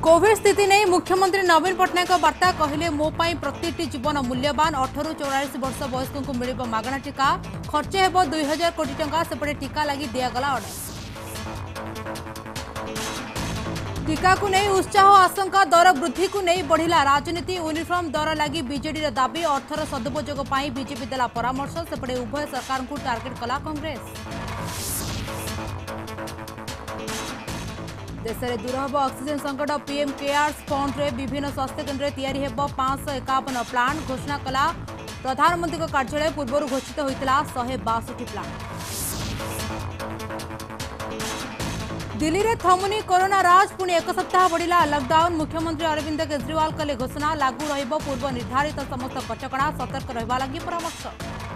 Covid स्थिति नहीं मुख्यमंत्री नवीन पट्टनायक वार्ता कहले मो पाई प्रतिटी जीवन मूल्यवान 18 ରୁ 44 वर्ष वयस्क को मिल मागणा टीका खर्च हेब 2000 कोटी टंका सेपटे टीका लगी दिगला ऑर्डर टीका को नहीं उत्साह आशंका दर वृद्धि को नहीं बढ़िला राजनीति यूनिफॉर्म दर लगी बीजेडी दाबी अर्थर सदुपयोग बीजेपी देला परामर्श सेपटे उभय सरकार को टार्गेट कला कांग्रेस देश में दूर हम ऑक्सीजन संकट पीएम केयर्स फंड रे विभिन्न स्वास्थ्य केन्द्र तैयारी हेब 551 प्लांट घोषणा कला प्रधानमंत्री कार्यालय पूर्व घोषित होता 162 प्लांट दिल्ली में थमुनी कोरोना राज पुणी एक सप्ताह बढ़िला लॉकडाउन मुख्यमंत्री अरविंद केजरीवाल कले घोषणा लागू रहिब पूर्व निर्धारित समस्त कटकणा सतर्क रहिबा लागि परामर्श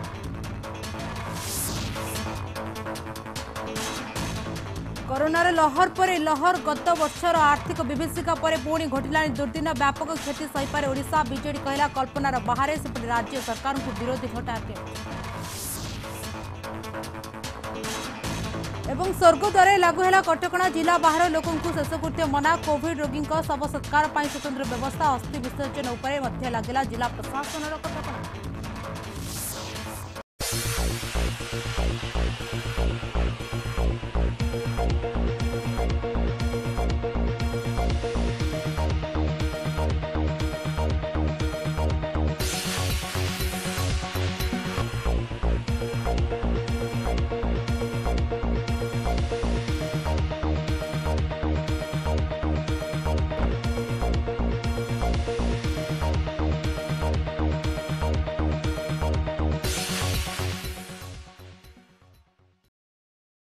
कोरोनार लहर पर लहर गत वर्षर आर्थिक विभीषिका पर पुणी घटिला दुर्दिन व्यापक क्षति सहीपारे ओडिशा बीजेडी कहला कल्पनार बाहर सेपटे राज्य सरकार को विरोधी टार्गेट एवं स्वर्गद्वार लागू है कटकणा जिला बाहर लोक शेषकृत्य मना कोविड रोगी शव सत्कार स्वतंत्र व्यवस्था अस्थि विसर्जन उपर लगिला जिला प्रशासन कटकणा।